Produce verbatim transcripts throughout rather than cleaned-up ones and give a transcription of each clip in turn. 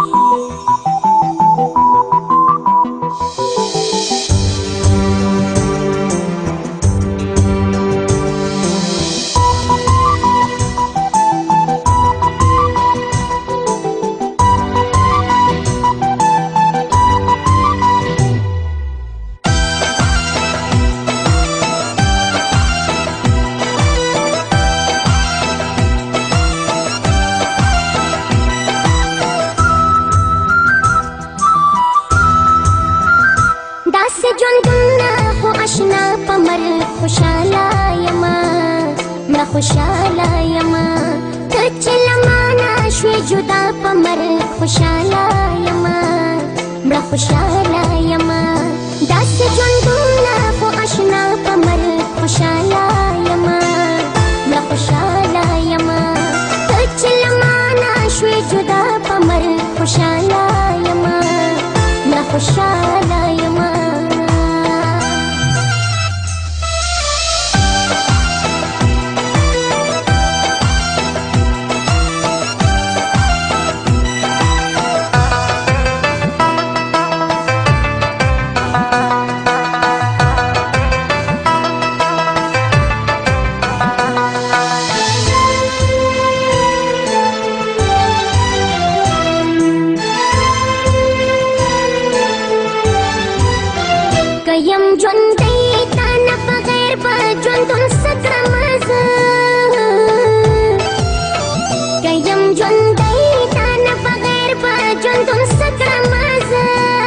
خوشاله یما ته چې لمانه شوې جدا په مرګ خوشاله یما مړه خوشاله یما داسې ژوندونه خو اشنا په مرګ خوشاله یما مړه خوشاله یما ته چې لمانه شوې جدا په مرګ خوشاله یما مړه خوشاله یما یم ژوندی تا نه بغیر به ژوندون څه کړمه زه که یم ژوندی تا نه بغیر به ژوندون څه کړمه زه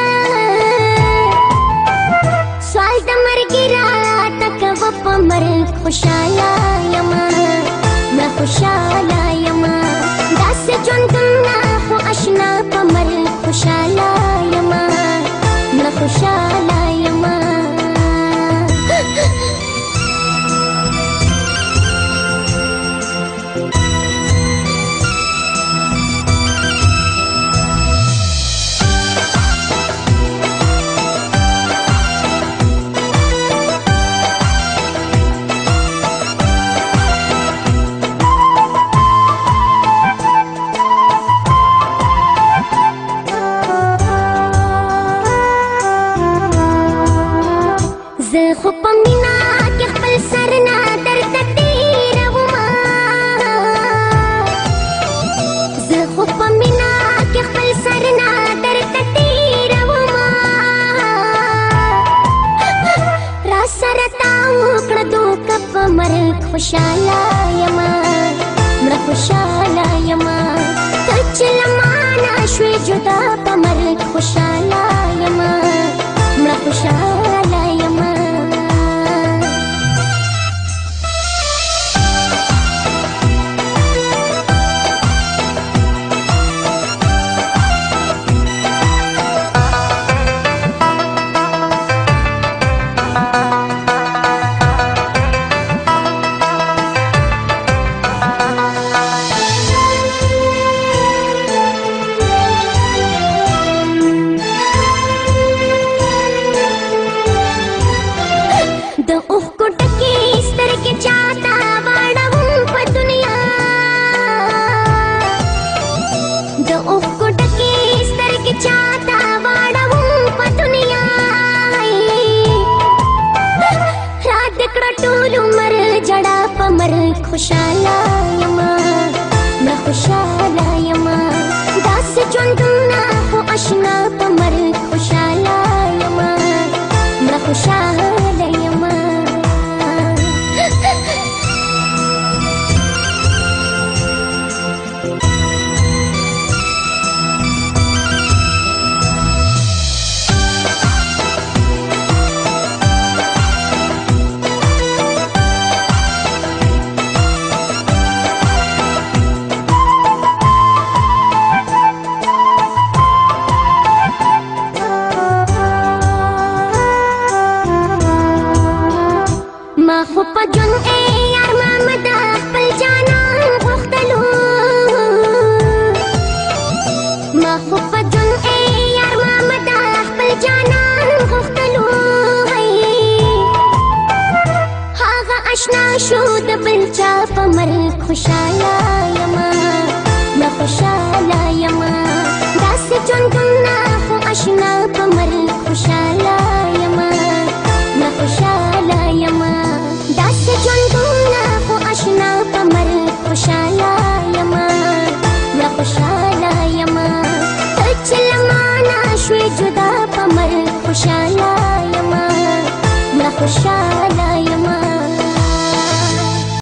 سوال د مرګې راته کوه په مرګ خوشحاله یمه مړه خوشحاله یمه داسې ژوندونه خو اشنا په مرګ خوشحاله یمه مړه خوشحاله یمه زه خو په مینه کې خپل سر نه درته تېرومه زه خو په مینه کې خپل سر نه درته تېرومه راسره تا وکړه دوکه په مرګ خوشحاله یمه مړه خوشحاله یمه ته چې له مانه شوې جدا په مرګ خوشحاله یمه مړه خوشحاله یمه د اوښکو ډکې سترګې چاته واړوم په دنیا د اوښکو ډکې سترګې چاته واړوم په دنیا راته کړه ټول عمر جړه په مرګ خوشحاله یمه مړه خوشحاله یمه داسې ژوندونه خو اشنا په مرګ خوشحاله یمه مړه خوشحاله یمه ما خو په ژوند ای یار ماما د خپل جانان غوښتلو ما خو په ژوند ای یار ماما د خپل جانان غوښتلو هغه اشنا شو د بل چا په مرګ خوشحاله یمه مړه خوشحاله